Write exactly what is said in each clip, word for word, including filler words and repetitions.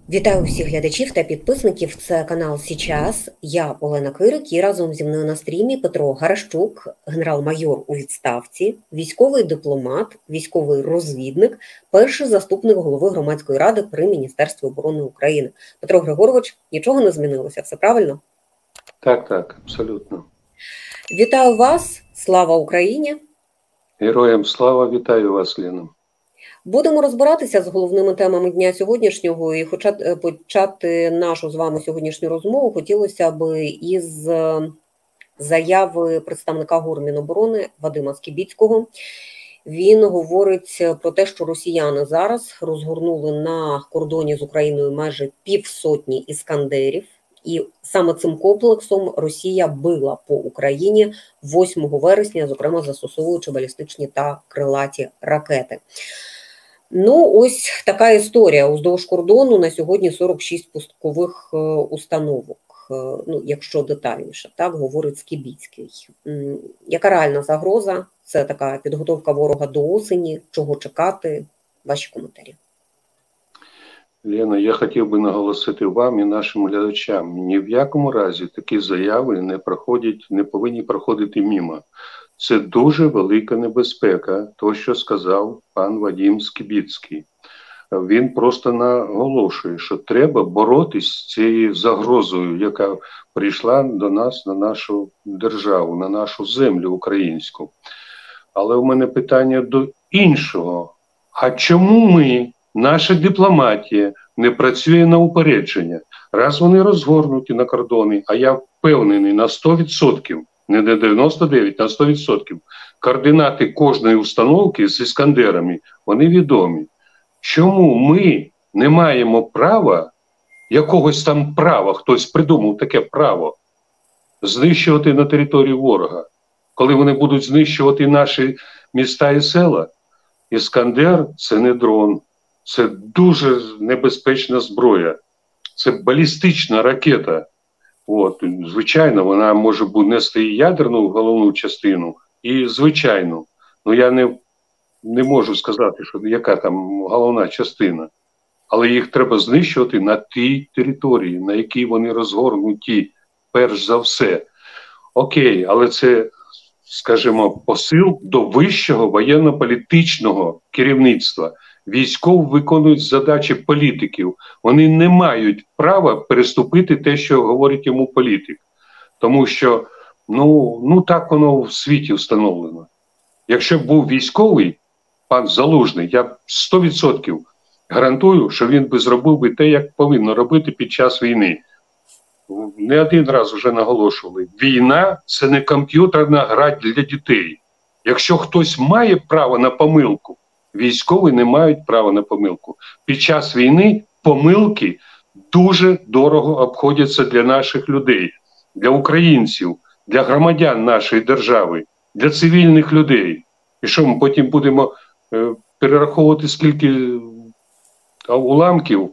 Вітаю всіх глядачів та підписників. Це канал «Січас». Я Олена Кирик і разом зі мною на стрімі Петро Гарашчук, генерал-майор у відставці, військовий дипломат, військовий розвідник, перший заступник голови громадської ради при Міністерстві оборони України. Петро Григорович, нічого не змінилося, все правильно? Так, так, абсолютно. Вітаю вас, слава Україні! Героям слава, вітаю вас, Лена. Будемо розбиратися з головними темами дня сьогоднішнього, і хоча почати нашу з вами сьогоднішню розмову хотілося б із заяви представника ГУР Міноборони Вадима Скібіцького. Він говорить про те, що росіяни зараз розгорнули на кордоні з Україною майже півсотні іскандерів, і саме цим комплексом Росія била по Україні восьмого вересня, зокрема застосовуючи балістичні та крилаті ракети. Ну, ось така історія. Уздовж кордону на сьогодні сорок шість пускових установок, ну, якщо детальніше, так, говорить Скібіцький. Яка реальна загроза? Це така підготовка ворога до осені, чого чекати? Ваші коментарі. Лена, я хотів би наголосити вам і нашим глядачам, ні в якому разі такі заяви не проходять, не повинні проходити мимо. Це дуже велика небезпека, то, що сказав пан Вадим Скібіцький. Він просто наголошує, що треба боротись з цією загрозою, яка прийшла до нас, на нашу державу, на нашу землю українську. Але у мене питання до іншого. А чому ми, наша дипломатія, не працює на упередження? Раз вони розгорнуті на кордони, а я впевнений на сто відсотків, не на дев'яносто дев'ять, на сто відсотків. Координати кожної установки з іскандерами, вони відомі. Чому ми не маємо права, якогось там права, хтось придумав таке право, знищувати на території ворога? Коли вони будуть знищувати наші міста і села? Іскандер – це не дрон, це дуже небезпечна зброя, це балістична ракета. От, звичайно, вона може нести і ядерну головну частину, і звичайну. Ну, я не, не можу сказати, що яка там головна частина. Але їх треба знищувати на тій території, на якій вони розгорнуті, перш за все. Окей, але це, скажімо, посил до вищого воєнно-політичного керівництва. Військові виконують задачі політиків. Вони не мають права переступити те, що говорить йому політик. Тому що, ну, ну так воно в світі встановлено. Якщо б був військовий, пан Залужний, я сто відсотків гарантую, що він би зробив би те, як повинно робити під час війни. Не один раз вже наголошували. Війна – це не комп'ютерна гра для дітей. Якщо хтось має право на помилку, військові не мають права на помилку. Під час війни помилки дуже дорого обходяться для наших людей, для українців, для громадян нашої держави, для цивільних людей. І що ми потім будемо е, перераховувати, скільки уламків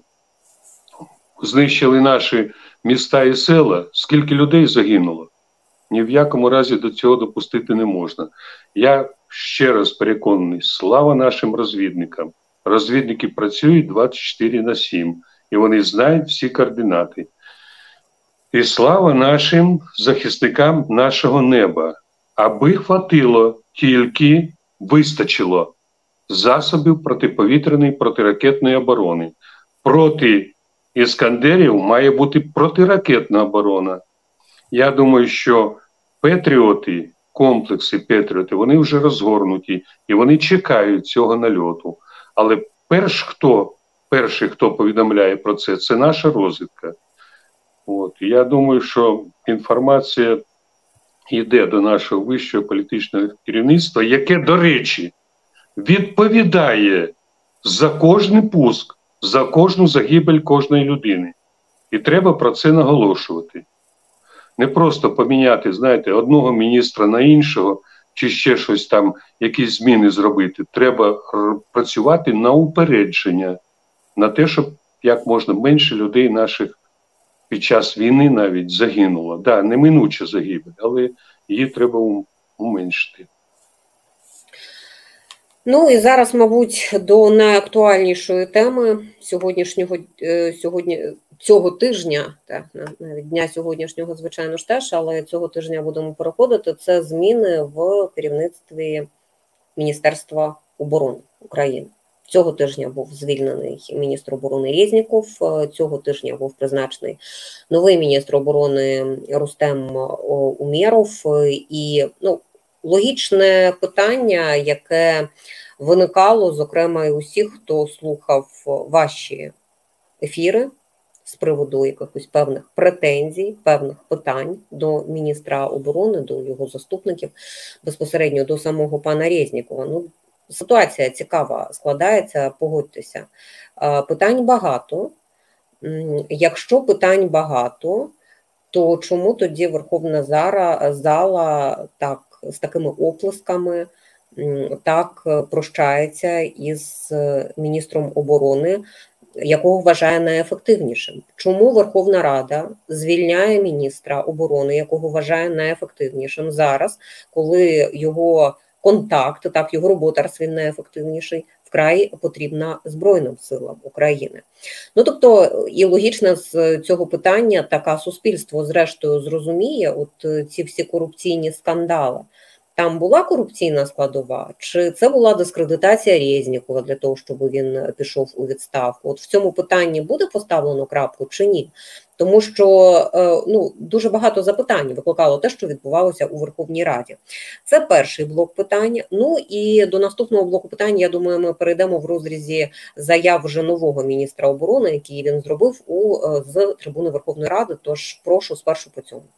знищили наші міста і села, скільки людей загинуло? Ні в якому разі до цього допустити не можна. Я ще раз переконаний, слава нашим розвідникам. Розвідники працюють двадцять чотири на сім, і вони знають всі координати. І слава нашим захисникам нашого неба. Аби хватило, тільки вистачило засобів протиповітряної, протиракетної оборони. Проти іскандерів має бути протиракетна оборона. Я думаю, що Петріоти, комплекси Петріоти, вони вже розгорнуті і вони чекають цього нальоту. Але перш хто, перший, хто повідомляє про це, це наша розвідка. От. Я думаю, що інформація йде до нашого вищого політичного керівництва, яке, до речі, відповідає за кожний пуск, за кожну загибель кожної людини. І треба про це наголошувати. Не просто поміняти, знаєте, одного міністра на іншого, чи ще щось там, якісь зміни зробити. Треба працювати на упередження, на те, щоб як можна менше людей наших під час війни навіть загинуло. Так, да, неминуча загибель, але її треба уменшити. Ну і зараз, мабуть, до найактуальнішої теми сьогоднішнього сьогодні, цього тижня, так, навіть дня сьогоднішнього, звичайно ж теж, але цього тижня будемо переходити, це зміни в керівництві Міністерства оборони України. Цього тижня був звільнений міністр оборони Резніков, цього тижня був призначений новий міністр оборони Рустем Умєров. І ну, логічне питання, яке виникало, зокрема, і усіх, хто слухав ваші ефіри з приводу якихось певних претензій, певних питань до міністра оборони, до його заступників, безпосередньо до самого пана Резнікова. Ну, ситуація цікава складається, погодьтеся. Питань багато. Якщо питань багато, то чому тоді Верховна зала так, з такими оплесками так прощається із міністром оборони, якого вважає найефективнішим? Чому Верховна Рада звільняє міністра оборони, якого вважає найефективнішим зараз, коли його контакт, так, його робота, раз він найефективніший, вкрай потрібна Збройним силам України? Ну, тобто, і логічно з цього питання, така суспільство зрештою зрозуміє, от ці всі корупційні скандали. Там була корупційна складова, чи це була дискредитація Резнікова для того, щоб він пішов у відставку? От в цьому питанні буде поставлено крапку чи ні? Тому що ну, дуже багато запитань викликало те, що відбувалося у Верховній Раді. Це перший блок питань. Ну і до наступного блоку питань, я думаю, ми перейдемо в розрізі заяв вже нового міністра оборони, який він зробив у, з трибуни Верховної Ради. Тож прошу спершу по цьому.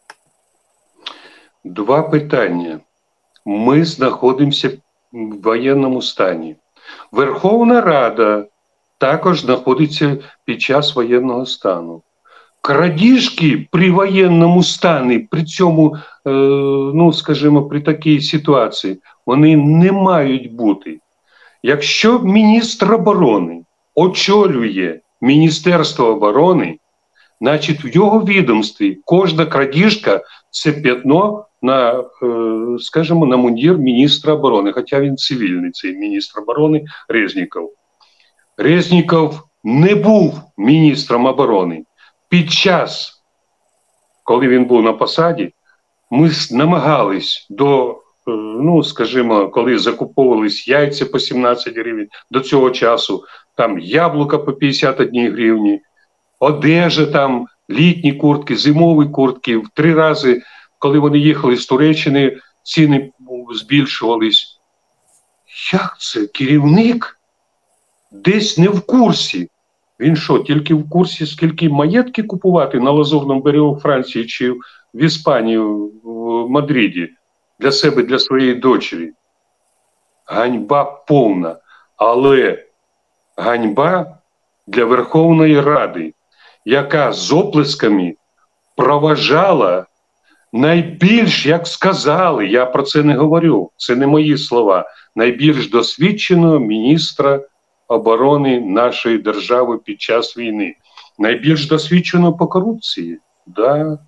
Два питання. Ми знаходимося в воєнному стані. Верховна Рада також знаходиться під час воєнного стану. Крадіжки при воєнному стані, при цьому, е, ну, скажімо, при такій ситуації, вони не мають бути. Якщо міністр оборони очолює Міністерство оборони, значить в його відомстві кожна крадіжка – це п'ятно на, скажімо, на мундір міністра оборони, хоча він цивільний, цей міністр оборони Резніков. Резніков не був міністром оборони. Під час, коли він був на посаді, ми намагались до, ну, скажімо, коли закуповувались яйця по сімнадцять гривень, до цього часу, там яблука по п'ятдесят одна гривні, одежа там, літні куртки, зимові куртки, в три рази, коли вони їхали з Туреччини, ціни збільшувались. Як це? Керівник десь не в курсі. Він що, тільки в курсі, скільки маєтки купувати на Лазурному берегу Франції чи в Іспанії, в Мадриді, для себе, для своєї дочері? Ганьба повна. Але ганьба для Верховної Ради, яка з оплесками проважала найбільш, як сказали, я про це не говорю, це не мої слова, найбільш досвідченого міністра оборони нашої держави під час війни. Найбільш досвідченого по корупції. Да.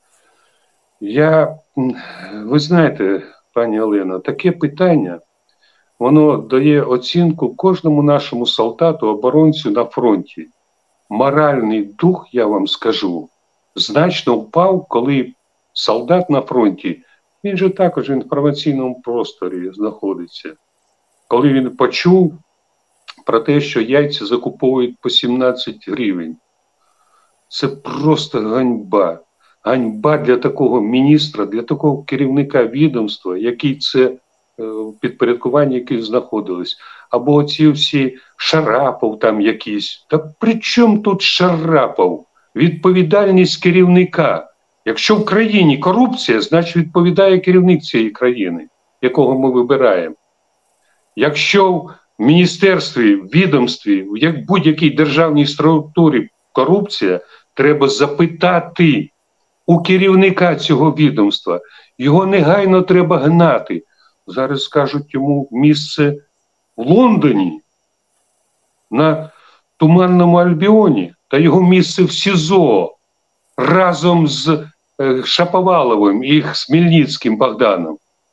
Я, ви знаєте, пані Олено, таке питання, воно дає оцінку кожному нашому солдату, оборонцю на фронті. Моральний дух, я вам скажу, значно впав, коли солдат на фронті, він же також в інформаційному просторі знаходиться. Коли він почув про те, що яйця закуповують по сімнадцять гривень. Це просто ганьба. Ганьба для такого міністра, для такого керівника відомства, який це підпорядкування, яких знаходились. Або ці всі Шарапов там якісь. Та при чому тут Шарапов? Відповідальність керівника. Якщо в країні корупція, значить відповідає керівник цієї країни, якого ми вибираємо. Якщо в міністерстві, в відомстві, в будь-якій державній структурі корупція, треба запитати у керівника цього відомства. Його негайно треба гнати. Зараз скажуть йому місце в Лондоні, на Туманному Альбіоні, та його місце в СІЗО разом з е, Шаповаловим і Хмельницьким Богданом.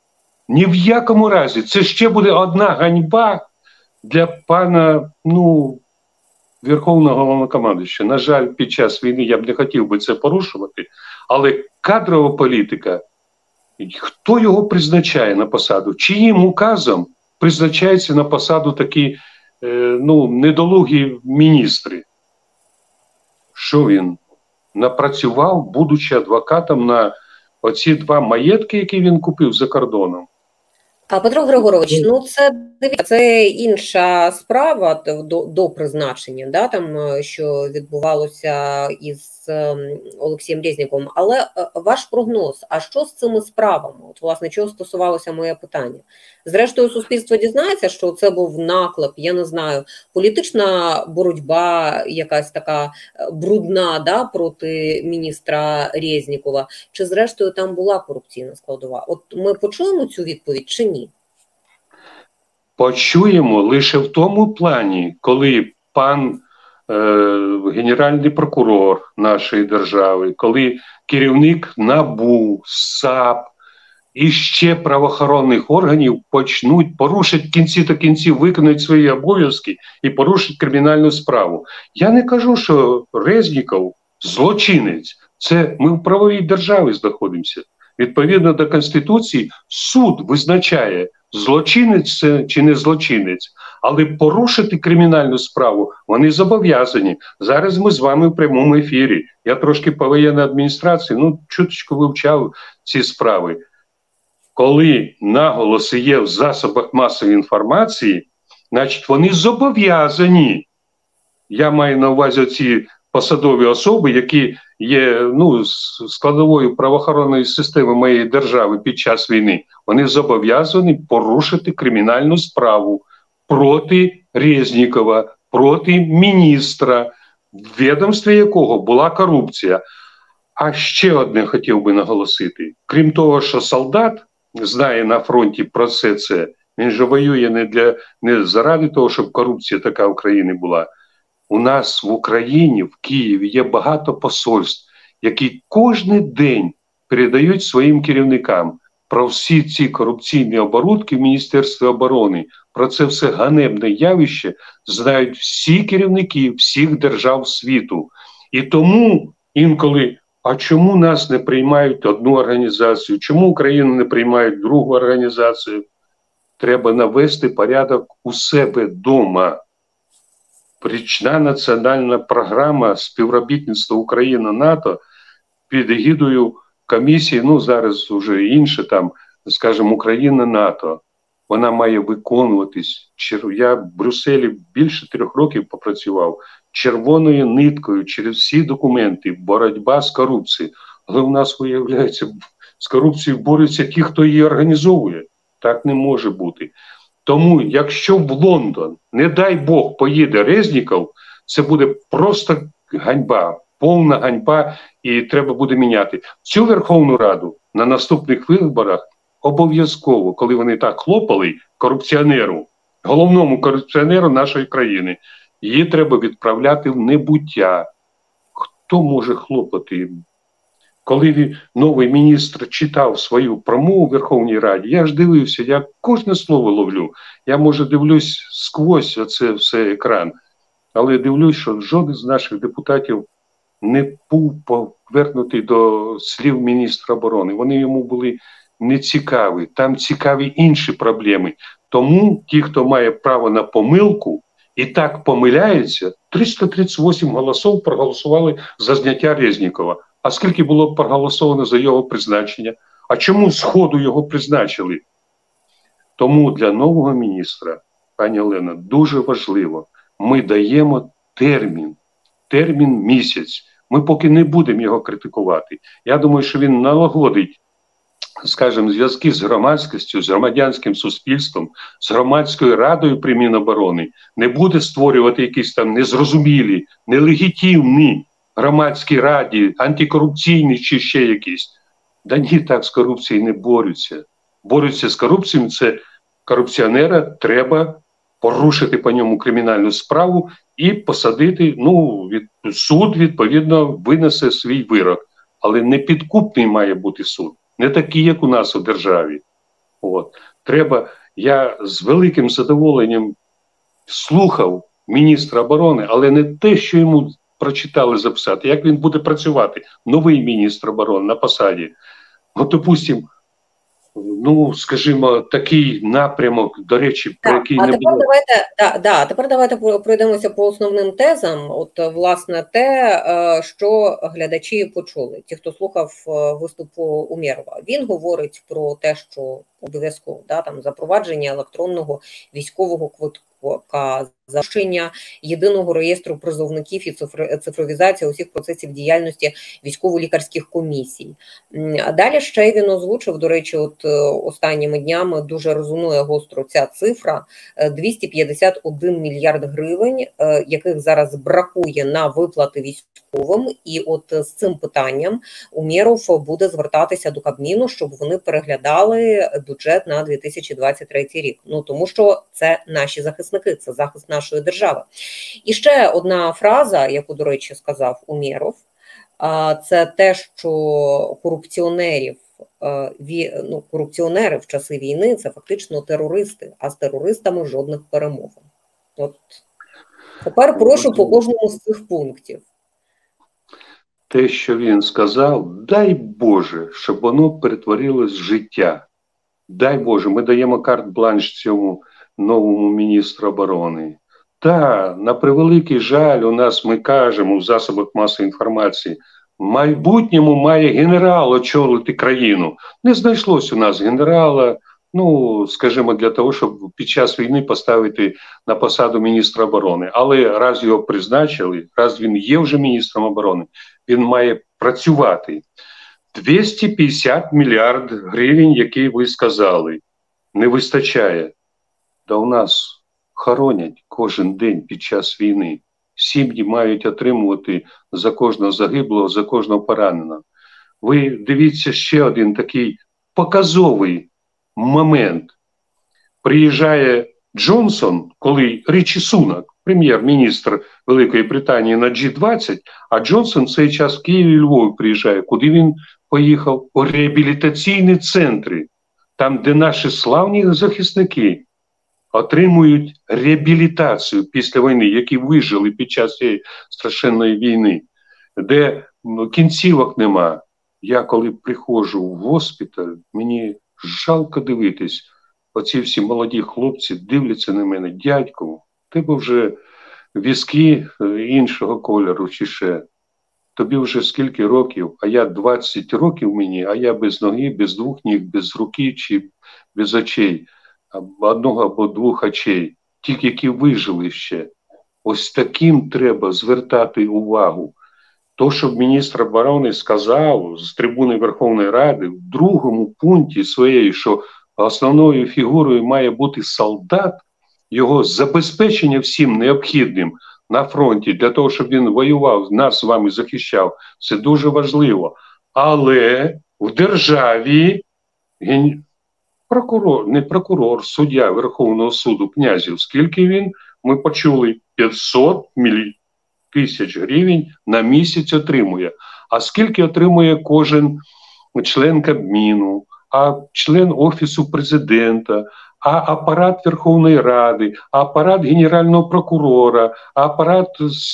Ні в якому разі. Це ще буде одна ганьба для пана, ну, Верховного Головнокомандуючого. На жаль, під час війни я б не хотів би це порушувати, але кадрова політика, хто його призначає на посаду? Чиїм указом призначаються на посаду такі, е, ну, недолугі міністри? Що він напрацював, будучи адвокатом, на оці два маєтки, які він купив за кордоном? А Петро Григорович, ну це дивіться, це інша справа до, до призначення, да, там, що відбувалося із Олексієм Резніковим. Але ваш прогноз, а що з цими справами? От, власне, чого стосувалося моє питання? Зрештою, суспільство дізнається, що це був наклеп, я не знаю, політична боротьба якась така брудна, да, проти міністра Резнікова, чи зрештою там була корупційна складова? От ми почуємо цю відповідь чи ні? Почуємо лише в тому плані, коли пан е, генеральний прокурор нашої держави, коли керівник НАБУ, САП і ще правоохоронних органів почнуть порушити в кінці та кінців, виконують свої обов'язки і порушить кримінальну справу. Я не кажу, що Резніков злочинець. Це ми в правовій державі знаходимося. Відповідно до Конституції, суд визначає, злочинець це чи не злочинець, але порушити кримінальну справу вони зобов'язані. Зараз ми з вами в прямому ефірі. Я трошки по воєнній адміністрації, ну, чуточку вивчав ці справи. Коли наголоси є в засобах масової інформації, значить вони зобов'язані. Я маю на увазі ці посадові особи, які є, ну, складовою правоохоронної системи моєї держави під час війни, вони зобов'язані порушити кримінальну справу проти Резнікова, проти міністра, в відомстві якого була корупція. А ще одне хотів би наголосити. Крім того, що солдат знає на фронті про все це, він же воює не, для, не заради того, щоб корупція така в країні була. У нас в Україні, в Києві є багато посольств, які кожен день передають своїм керівникам про всі ці корупційні оборудки в Міністерстві оборони, про це все ганебне явище знають всі керівники всіх держав світу. І тому інколи, а чому нас не приймають одну організацію, чому Україну не приймають другу організацію? Треба навести порядок у себе вдома. Річна національна програма співробітництва Україна-НАТО під егідою комісії, ну зараз вже інше там, скажімо, Україна-НАТО. Вона має виконуватись. Я в Брюсселі більше трьох років попрацював. Червоною ниткою через всі документи боротьба з корупцією. Але у нас, виявляється, з корупцією борються ті, хто її організовує. Так не може бути. Тому, якщо в Лондон, не дай Бог, поїде Резніков, це буде просто ганьба, повна ганьба, і треба буде міняти. Цю Верховну Раду на наступних виборах обов'язково, коли вони так хлопали корупціонеру, головному корупціонеру нашої країни, її треба відправляти в небуття. Хто може хлопати? Коли новий міністр читав свою промову в Верховній Раді, я ж дивився, я кожне слово ловлю. Я, може, дивлюсь сквозь оце все екран, але дивлюсь, що жоден з наших депутатів не був повернутий до слів міністра оборони. Вони йому були не цікаві. Там цікаві інші проблеми. Тому ті, хто має право на помилку і так помиляється, триста тридцять вісім голосів проголосували за зняття Резнікова. А скільки було проголосовано за його призначення? А чому зходу його призначили? Тому для нового міністра, пані Олена, дуже важливо, ми даємо термін, термін місяць. Ми поки не будемо його критикувати. Я думаю, що він налагодить, скажімо, зв'язки з громадськістю, з громадянським суспільством, з громадською радою при Міноборони, не буде створювати якісь там незрозумілі, нелегітимні громадській раді, антикорупційні чи ще якісь. Да ні, так з корупцією не борються. Борються з корупцією, це корупціонера треба порушити по ньому кримінальну справу і посадити, ну, від, суд, відповідно, винесе свій вирок. Але не підкупний має бути суд. Не такий, як у нас у державі. От. Треба, я з великим задоволенням слухав міністра оборони, але не те, що йому прочитали записати, як він буде працювати, новий міністр оборони на посаді. От, допустимо, ну, скажімо, такий напрямок, до речі, про Так, який а не тепер було. давайте, да, да, тепер давайте пройдемося по основним тезам. От, власне, те, що глядачі почули, ті, хто слухав виступ Умєрова. Він говорить про те, що обов'язково, да, там, запровадження електронного військового квитка, запущення єдиного реєстру призовників і цифровізація усіх процесів діяльності військово-лікарських комісій. А далі ще він озвучив, до речі, от останніми днями дуже резонує гостро ця цифра, двісті п'ятдесят один мільярд гривень, яких зараз бракує на виплати військовим, і от з цим питанням Умєров буде звертатися до Кабміну, щоб вони переглядали бюджет на дві тисячі двадцять третій рік. Ну, тому що це наші захисники, це захист нашої держави. І ще одна фраза, яку, до речі, сказав Умєров, це те, що корупціонерів, ну, корупціонери в часи війни – це фактично терористи, а з терористами жодних перемовин. От тепер прошу по кожному з цих пунктів. Те, що він сказав, дай Боже, щоб воно перетворилось в життя. Дай Боже, ми даємо карт-бланш цьому новому міністру оборони. Та, на превеликий жаль, у нас, ми кажемо в засобах масової інформації, в майбутньому має генерал очолити країну. Не знайшлось у нас генерала, ну, скажімо, для того, щоб під час війни поставити на посаду міністра оборони. Але раз його призначили, раз він є вже міністром оборони, він має працювати. двісті п'ятдесят мільярд гривень, які ви сказали, не вистачає. Та у нас хоронять кожен день під час війни. Сім'ї мають отримувати за кожного загиблого, за кожного пораненого. Ви дивіться ще один такий показовий момент. Приїжджає Джонсон, коли Річі Сунак, прем'єр-міністр Великої Британії на джі двадцять, а Джонсон в цей час в Києві і Львові приїжджає. Куди він поїхав? У реабілітаційні центри, там, де наші славні захисники отримують реабілітацію після війни, які вижили під час цієї страшенної війни, де ну, кінцівок нема. Я коли приходжу в госпіталь, мені жалко дивитись, оці всі молоді хлопці дивляться на мене, дядько, тебе вже візки іншого кольору чи ще. Тобі вже скільки років, а я двадцять років мені, а я без ноги, без двох ніг, без руки чи без очей. Одного або двох очей, ті, які вижили ще. Ось таким треба звертати увагу. То, що міністр оборони сказав з трибуни Верховної Ради в другому пункті своєї, що основною фігурою має бути солдат, його забезпечення всім необхідним на фронті, для того, щоб він воював, нас з вами захищав, це дуже важливо. Але в державі прокурор, не прокурор, суддя Верховного суду Князів, скільки він, ми почули, п'ятсот тисяч гривень на місяць отримує. А скільки отримує кожен член Кабміну, а член Офісу Президента, а апарат Верховної Ради, а апарат Генерального прокурора, а апарат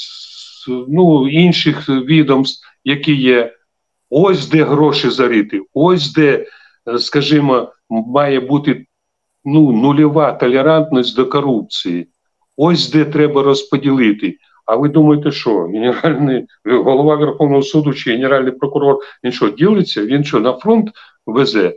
ну, інших відомств, які є. Ось де гроші зарити, ось де, скажімо, має бути ну, нульова толерантність до корупції. Ось де треба розподілити. А ви думаєте, що генеральний, голова Верховного суду чи генеральний прокурор, він що, ділиться? Він що, на фронт везе?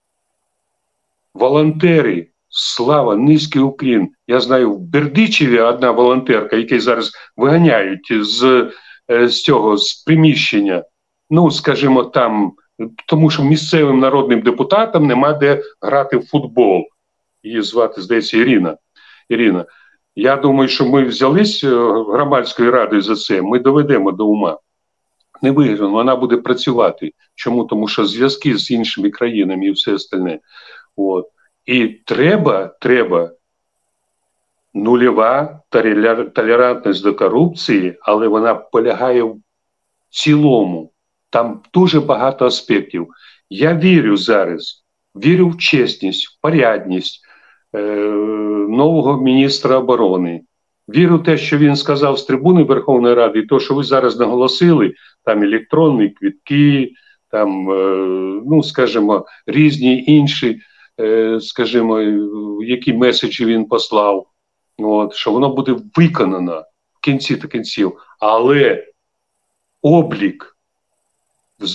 Волонтери, слава, низький уклін. Я знаю, в Бердичеві одна волонтерка, яку зараз виганяють з, з цього, з приміщення, ну, скажімо, там, тому що місцевим народним депутатам нема де грати в футбол. Її звати, здається, Ірина. Ірина. Я думаю, що ми взялись громадською радою за це, ми доведемо до ума. Не виграно, вона буде працювати. Чому? Тому що зв'язки з іншими країнами і все остальне. От. І треба, треба нульова толерантність до корупції, але вона полягає в цілому. Там дуже багато аспектів. Я вірю зараз, Вірю в чесність, в порядність е, нового міністра оборони. Вірю в те, що він сказав з трибуни Верховної Ради, і те, що ви зараз наголосили, там електронні квитки, там, е, ну, скажімо, різні інші, е, скажімо, які меседжі він послав, от, що воно буде виконано в кінці та кінців. Але облік з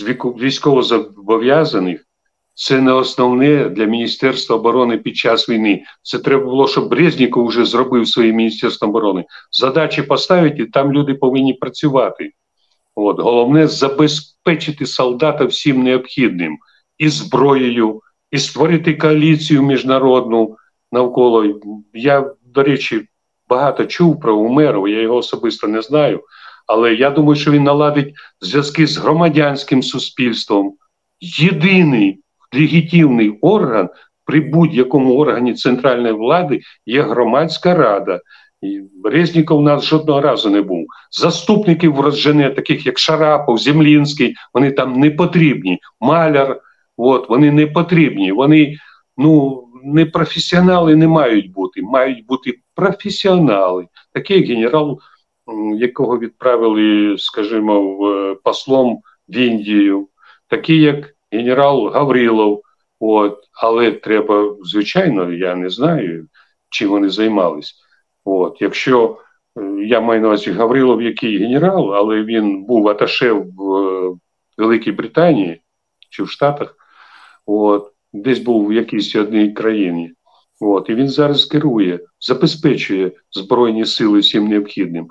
військовозобов'язаних – це не основне для Міністерства оборони під час війни. Це треба було, щоб Резніков вже зробив своє Міністерство оборони. Задачі поставити, і там люди повинні працювати. От. Головне – забезпечити солдата всім необхідним. І зброєю, і створити коаліцію міжнародну навколо. Я, до речі, багато чув про Умерова, я його особисто не знаю. Але я думаю, що він наладить зв'язки з громадянським суспільством. Єдиний легітимний орган при будь-якому органі центральної влади є громадська рада. І Резніков у нас жодного разу не був. Заступників розжене, таких як Шарапов, Землінський, вони там не потрібні. Маляр, от, вони не потрібні. Вони, ну, не професіонали не мають бути. Мають бути професіонали. Такі як генерал, якого відправили, скажімо, в, послом в Індію. Такі як генерал Гаврилов. От, але треба, звичайно, я не знаю, чим вони займались. От, якщо, я маю на увазі Гаврилов, який генерал, але він був аташе в Великій Британії чи в Штатах, от, десь був в якійсь одній країні. От, і він зараз керує, забезпечує Збройні сили всім необхідним.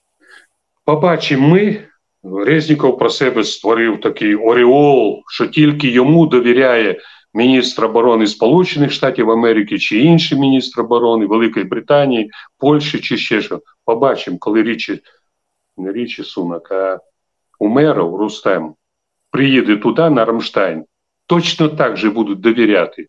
Побачимо ми, Резніков про себе створив такий ореол, що тільки йому довіряє міністр оборони Сполучених Штатів Америки чи інший міністр оборони Великої Британії, Польщі чи ще що. Побачимо, коли Річі, не Річі Сунак, а Умеров, Рустем, приїде туди, на Рамштайн, точно так же будуть довіряти.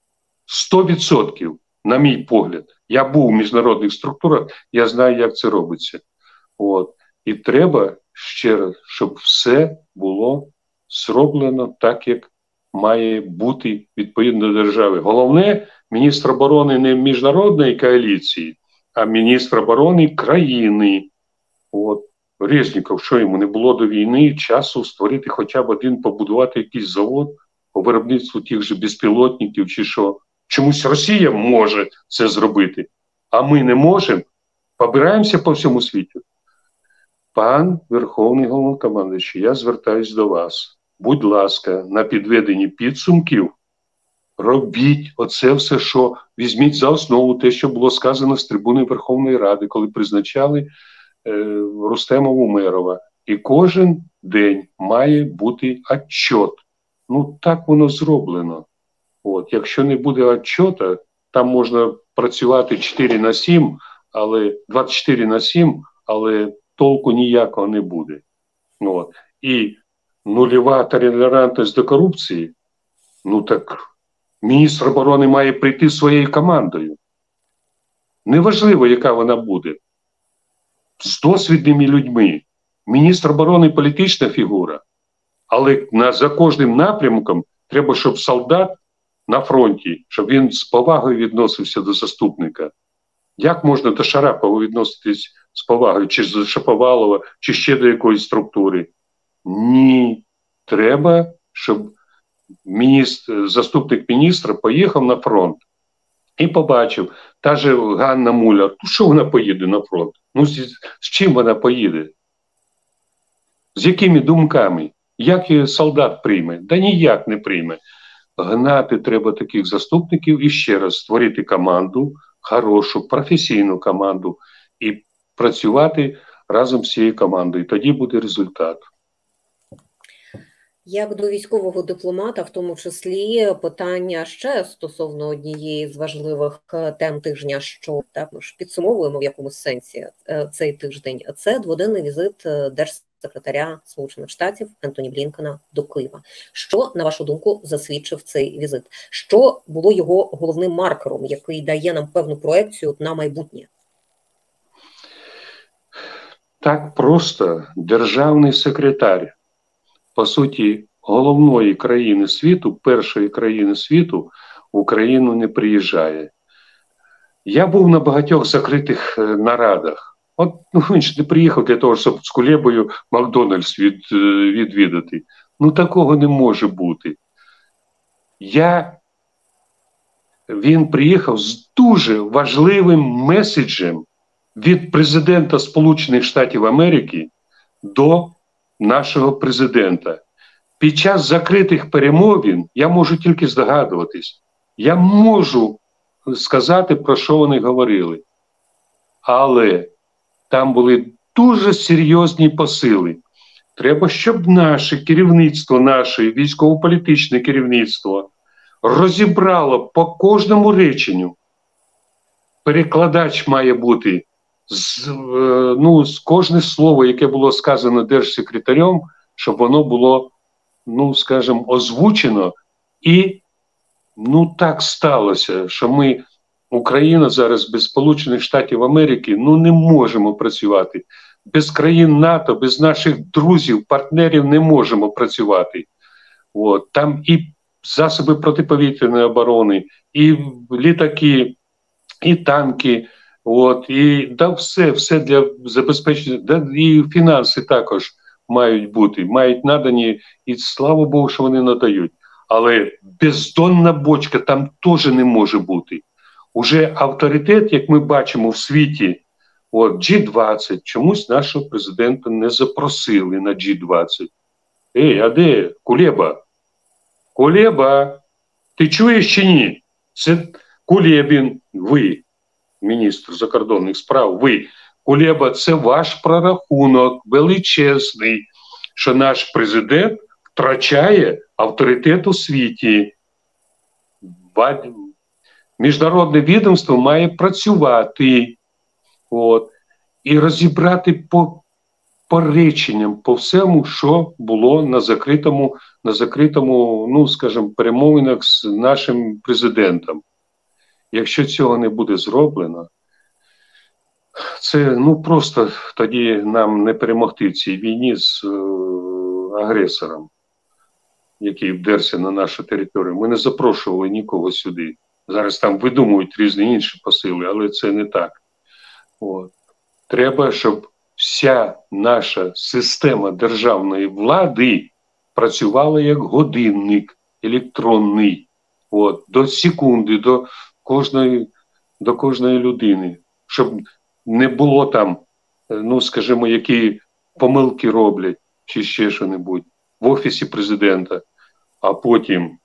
Сто відсотків, на мій погляд. Я був в міжнародних структурах, я знаю, як це робиться. От. І треба ще раз, щоб все було зроблено так, як має бути відповідно до держави. Головне, міністр оборони не міжнародної коаліції, а міністр оборони країни. От. Резніков, що йому не було до війни часу створити хоча б один, побудувати якийсь завод по виробництву тих же безпілотників чи що. Чомусь Росія може це зробити, а ми не можемо. Побираємося по всьому світу. Пан Верховний Головнокомандуючий, я звертаюсь до вас. Будь ласка, на підведенні підсумків робіть оце все, що візьміть за основу те, що було сказано з трибуни Верховної Ради, коли призначали е, Рустема Умерова. І кожен день має бути отчет. Ну, так воно зроблено. От, якщо не буде отчета, там можна працювати чотири на сім, але двадцять чотири на сім, але толку ніякого не буде. От. І нульова толерантність до корупції, ну так міністр оборони має прийти своєю командою. Неважливо, яка вона буде. З досвідними людьми. Міністр оборони – політична фігура, але на, за кожним напрямком треба, щоб солдат на фронті, щоб він з повагою відносився до заступника. Як можна до Шарапова відноситись з повагою, чи до Шаповалова, чи ще до якоїсь структури? Ні. Треба, щоб міністр, заступник міністра поїхав на фронт і побачив, та же Ганна Муляр, ну що вона поїде на фронт? Ну з, з чим вона поїде? З якими думками? Як її солдат прийме? Да ніяк не прийме. Гнати треба таких заступників і ще раз створити команду, хорошу, професійну команду і працювати разом з цією командою. Тоді буде результат. Як до військового дипломата, в тому числі, питання ще стосовно однієї з важливих тем тижня, що також підсумовуємо в якомусь сенсі цей тиждень. Це дводенний візит держсекретаря Сполучених Штатів Ентоні Блінкена до Києва. Що, на вашу думку, засвідчив цей візит? Що було його головним маркером, який дає нам певну проекцію на майбутнє? Так просто державний секретар, по суті, головної країни світу, першої країни світу, в Україну не приїжджає. Я був на багатьох закритих нарадах. От ну, він ж не приїхав для того, щоб з Кулебою Макдональдс від, відвідати. Ну такого не може бути. Я, він приїхав з дуже важливим меседжем від президента Сполучених Штатів Америки до нашого президента. Під час закритих перемовин я можу тільки здогадуватись. Я можу сказати, про що вони говорили. Але там були дуже серйозні посили. Треба, щоб наше керівництво, наше військово-політичне керівництво розібрало по кожному реченню. Перекладач має бути з, ну, з кожне слово, яке було сказано держсекретарем, щоб воно було, ну, скажімо, озвучено. І, ну, так сталося, що ми, Україна зараз без Сполучених Штатів Америки, ну, не можемо працювати. Без країн НАТО, без наших друзів, партнерів не можемо працювати. От. Там і засоби протиповітряної оборони, і літаки, і танки, от, і да, все, все для забезпечення, да, і фінанси також мають бути, мають надані, і слава Богу, що вони надають. Але бездонна бочка там теж не може бути. Уже авторитет, як ми бачимо в світі, от, джі двадцять, чомусь нашого президента не запросили на джі двадцять. Ей, а де Кулеба? Кулеба, ти чуєш чи ні? Це Кулебін, ви, міністр закордонних справ, ви. Кулеба, це ваш прорахунок величезний, що наш президент втрачає авторитет у світі. Міжнародне відомство має працювати, от, і розібрати по, по реченням, по всьому, що було на закритому, на закритому, ну, скажімо, перемовинах з нашим президентом. Якщо цього не буде зроблено, це, ну, просто тоді нам не перемогти в цій війні з е, агресором, який вдерся на нашу територію. Ми не запрошували нікого сюди. Зараз там видумують різні інші посили, але це не так. От. Треба, щоб вся наша система державної влади працювала як годинник електронний. От. До секунди, до кожної, до кожної людини. Щоб не було там, ну, скажімо, які помилки роблять, чи ще що-небудь в Офісі Президента. А потім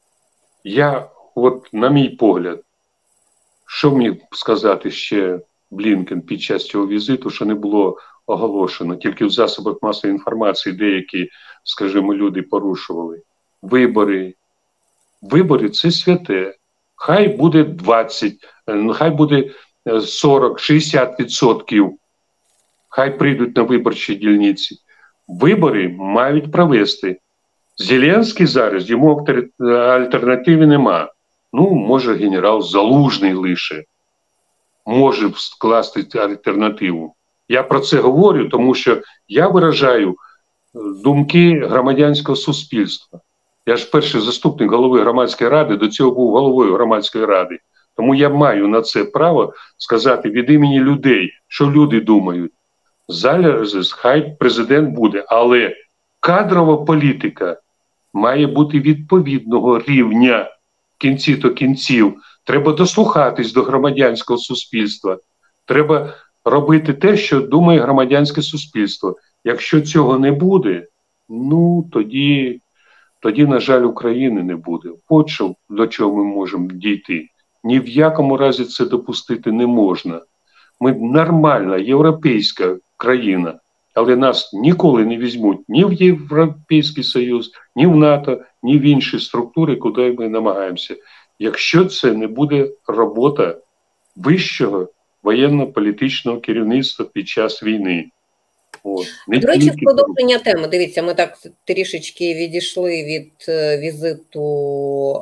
я, от на мій погляд, що міг сказати ще Блінкен під час цього візиту, що не було оголошено. Тільки в засобах масової інформації деякі, скажімо, люди порушували. Вибори. Вибори – це святе. Хай буде двадцять, хай буде сорок, шістдесят відсотків. Хай прийдуть на виборчі дільниці. Вибори мають провести. Зеленський зараз, йому альтернативи нема. Ну, може, генерал Залужний лише може скласти альтернативу. Я про це говорю, тому що я виражаю думки громадянського суспільства. Я ж перший заступник голови громадської ради, до цього був головою громадської ради. Тому я маю на це право сказати від імені людей, що люди думають. Зараз хай президент буде, але кадрова політика має бути відповідного рівня в кінці до кінців. Треба дослухатись до громадянського суспільства. Треба робити те, що думає громадянське суспільство. Якщо цього не буде, ну тоді, тоді, на жаль, України не буде. От що, до чого ми можемо дійти. Ні в якому разі це допустити не можна. Ми нормальна європейська країна, але нас ніколи не візьмуть ні в Європейський Союз, ні в НАТО, ні в інші структури, куди ми намагаємося. Якщо це не буде робота вищого воєнно-політичного керівництва під час війни. От. До речі, в продовження теми, дивіться, ми так трішечки відійшли від візиту,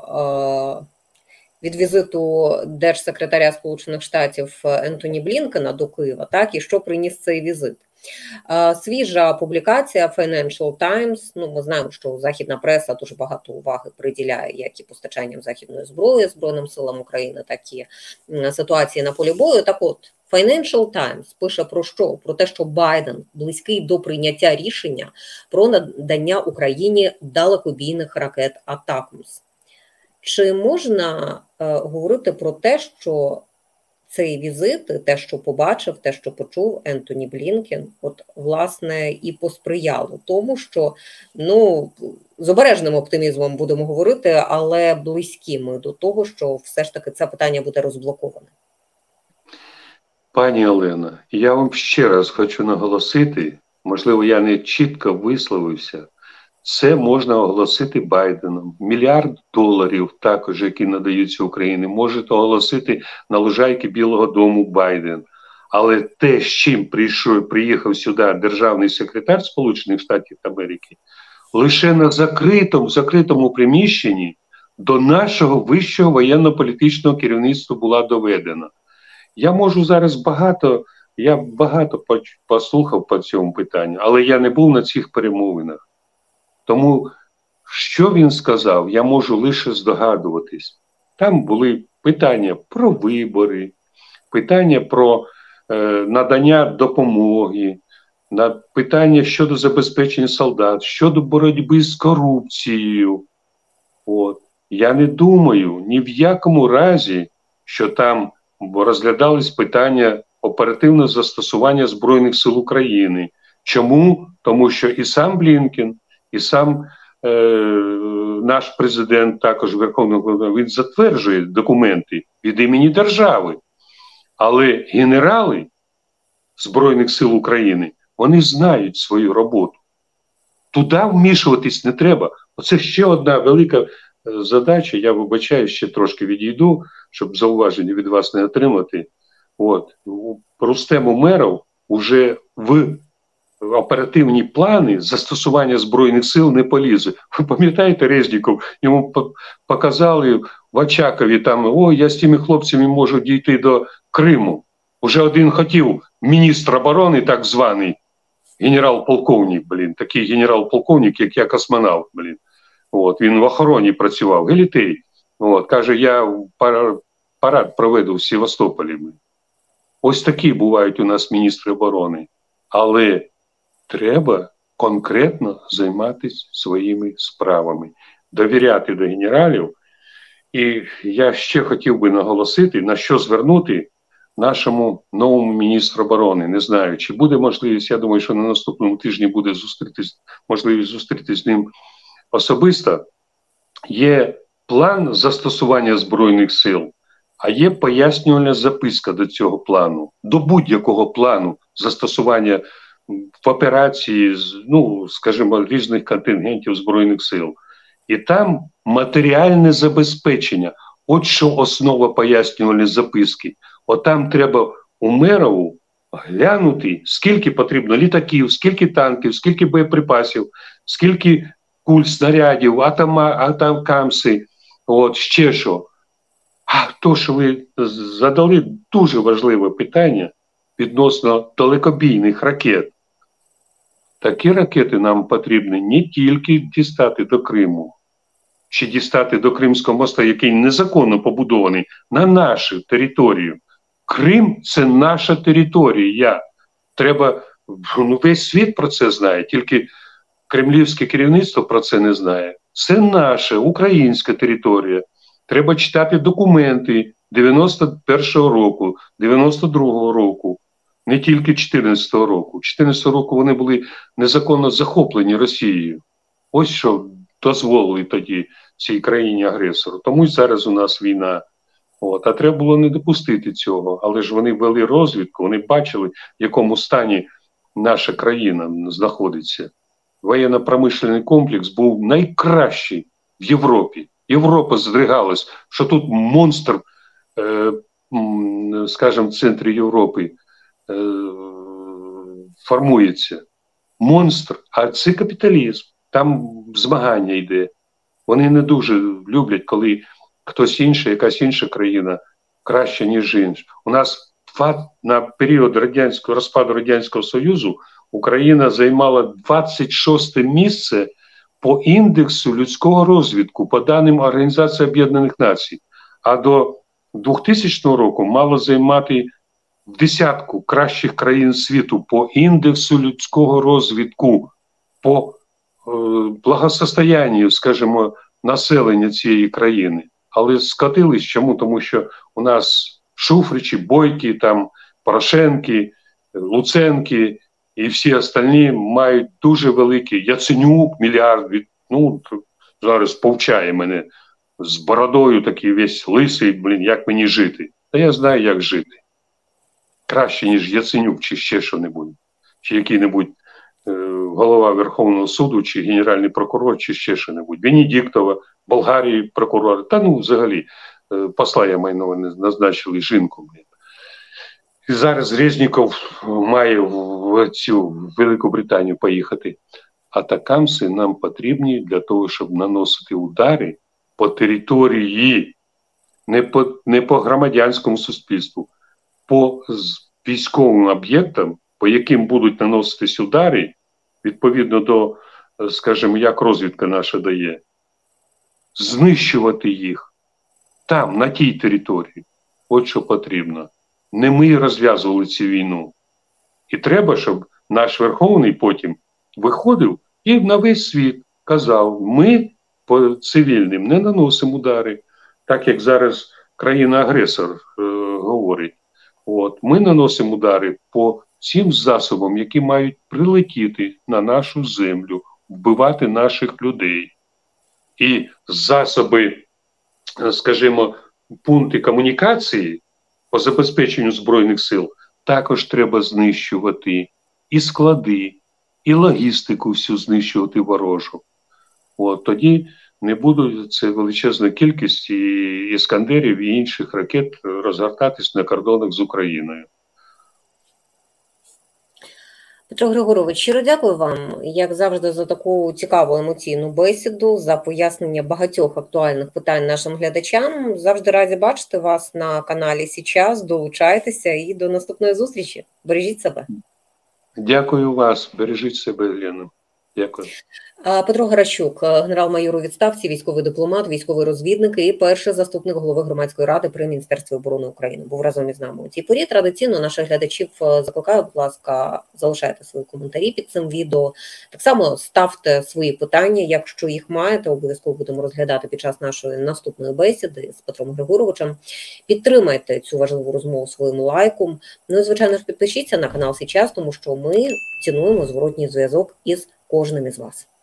від візиту держсекретаря Сполучених Штатів Ентоні Блінкена до Києва, так, і що приніс цей візит. Свіжа публікація Financial Times, ну ми знаємо, що західна преса дуже багато уваги приділяє як і постачанням західної зброї Збройним силам України, так і ситуації на полі бою. Так от, Financial Times пише про що? Про те, що Байден близький до прийняття рішення про надання Україні далекобійних ракет атакмс. Чи можна е, говорити про те, що цей візит, те, що побачив, те, що почув Ентоні Блінкен, от, власне, і посприяло тому, що, ну, з обережним оптимізмом будемо говорити, але близькі ми до того, що все ж таки це питання буде розблоковане? Пані Олена, я вам ще раз хочу наголосити, можливо, я не чітко висловився, це можна оголосити Байденом. Мільярд доларів також, які надаються Україні, може оголосити на лужайки Білого дому Байден. Але те, з чим прийшов, приїхав сюди державний секретар Сполучених Штатів Америки, лише на закритому, закритому приміщенні до нашого вищого воєнно-політичного керівництва була доведена. Я можу зараз багато, я багато послухав по цьому питанню, але я не був на цих перемовинах. Тому, що він сказав, я можу лише здогадуватись. Там були питання про вибори, питання про е, надання допомоги, на питання щодо забезпечення солдат, щодо боротьби з корупцією. От. Я не думаю ні в якому разі, що там розглядались питання оперативного застосування Збройних сил України. Чому? Тому що і сам Блінкен, і сам е, наш президент, також Верховний Головнокомандувач, він затверджує документи від імені держави. Але генерали Збройних сил України, вони знають свою роботу. Туди вмішуватись не треба. Оце ще одна велика задача. Я вибачаю, ще трошки відійду, щоб зауваження від вас не отримати. От. Рустем Умеров уже в оперативні плани застосування Збройних сил не полізе. Ви пам'ятаєте Резніков? Йому показали в Очакові, там, о, я з тими хлопцями можу дійти до Криму. Уже один хотів міністр оборони, так званий, генерал-полковник, блін, такий генерал-полковник, як я космонавт, блін. От, він в охороні працював, Гелітей. От, каже, я парад проведу в Севастополі. Блін. Ось такі бувають у нас міністри оборони. Але треба конкретно займатися своїми справами, довіряти до генералів. І я ще хотів би наголосити, на що звернути нашому новому міністру оборони. Не знаю, чи буде можливість, я думаю, що на наступному тижні буде зустрітись, можливість зустрітися з ним особисто. Є план застосування Збройних сил, а є пояснювальна записка до цього плану, до будь-якого плану застосування в операції, ну, скажімо, різних контингентів Збройних сил. І там матеріальне забезпечення. От що основа пояснювальної записки. От там треба Умерову глянути, скільки потрібно літаків, скільки танків, скільки боєприпасів, скільки куль, снарядів, атома, атамкамси, от ще що. А то, що ви задали дуже важливе питання відносно далекобійних ракет. Такі ракети нам потрібні не тільки дістати до Криму, чи дістати до Кримського моста, який незаконно побудований, на нашу територію. Крим – це наша територія. Треба, ну, весь світ про це знає, тільки кремлівське керівництво про це не знає. Це наша українська територія. Треба читати документи дев'яносто першого року, дев'яносто другого року, не тільки чотирнадцятого року. чотирнадцятого року вони були незаконно захоплені Росією. Ось що дозволили тоді цій країні-агресору. Тому й зараз у нас війна. От. А треба було не допустити цього. Але ж вони вели розвідку, вони бачили, в якому стані наша країна знаходиться. Воєнно-промишлений комплекс був найкращий в Європі. Європа здригалась, що тут монстр, е, скажімо, в центрі Європи е, формується. Монстр, а це капіталізм. Там змагання йде. Вони не дуже люблять, коли хтось інший, якась інша країна краще, ніж інша. У нас на період радянського розпаду Радянського Союзу Україна займала двадцять шосте місце по індексу людського розвитку, по даним Організації Об'єднаних Націй. А до двохтисячного року мало займати в десятку кращих країн світу по індексу людського розвитку, по е, благосостоянню, скажімо, населення цієї країни. Але скотились чому? Тому що у нас Шуфричі, Бойки, там, Порошенки, Луценки і всі остальні мають дуже великий Яценюк, мільярд, від, ну, зараз повчає мене з бородою такий весь лисий, блін, як мені жити. Та я знаю, як жити. Краще, ніж Яценюк, чи ще що-небудь, чи який-небудь е, голова Верховного суду, чи генеральний прокурор, чи ще що-небудь. Венедіктова, Болгарії прокурор, та ну взагалі е, посла я майно назначили жінку. Блін. І зараз Резніков має в цю Велику Британію поїхати. Атакамси нам потрібні для того, щоб наносити удари по території, не по, не по громадянському суспільству, по військовим об'єктам, по яким будуть наноситись удари, відповідно до, скажімо, як розвідка наша дає, знищувати їх там, на тій території. От що потрібно. Не ми розв'язували цю війну. І треба, щоб наш Верховний потім виходив і на весь світ казав, ми по цивільним не наносимо удари, так як зараз країна-агресор е, говорить. От, ми наносимо удари по цим засобам, які мають прилетіти на нашу землю, вбивати наших людей. І засоби, скажімо, пункти комунікації по забезпеченню Збройних сил також треба знищувати. І склади, і логістику всю знищувати ворожу. От, тоді не буде це величезна кількість і іскандерів, і інших ракет розгортатись на кордонах з Україною. Петро Григорович, щиро дякую вам, як завжди, за таку цікаву емоційну бесіду, за пояснення багатьох актуальних питань нашим глядачам. Завжди раді бачити вас на каналі «Січас». Долучайтеся і до наступної зустрічі. Бережіть себе. Дякую вас. Бережіть себе, Лена. Дякую. Петро Гращук, генерал-майор у відставці, військовий дипломат, військовий розвідник і перший заступник голови громадської ради при Міністерстві оборони України. Був разом із нами у цій порі. Традиційно наших глядачів закликаю, будь ласка, залишайте свої коментарі під цим відео. Так само ставте свої питання, якщо їх маєте, обов'язково будемо розглядати під час нашої наступної бесіди з Петром Григоровичем. Підтримайте цю важливу розмову своїм лайком. Ну і, звичайно ж, підпишіться на канал «Січас», тому що ми цінуємо зворотній зв'язок із кожним із вас.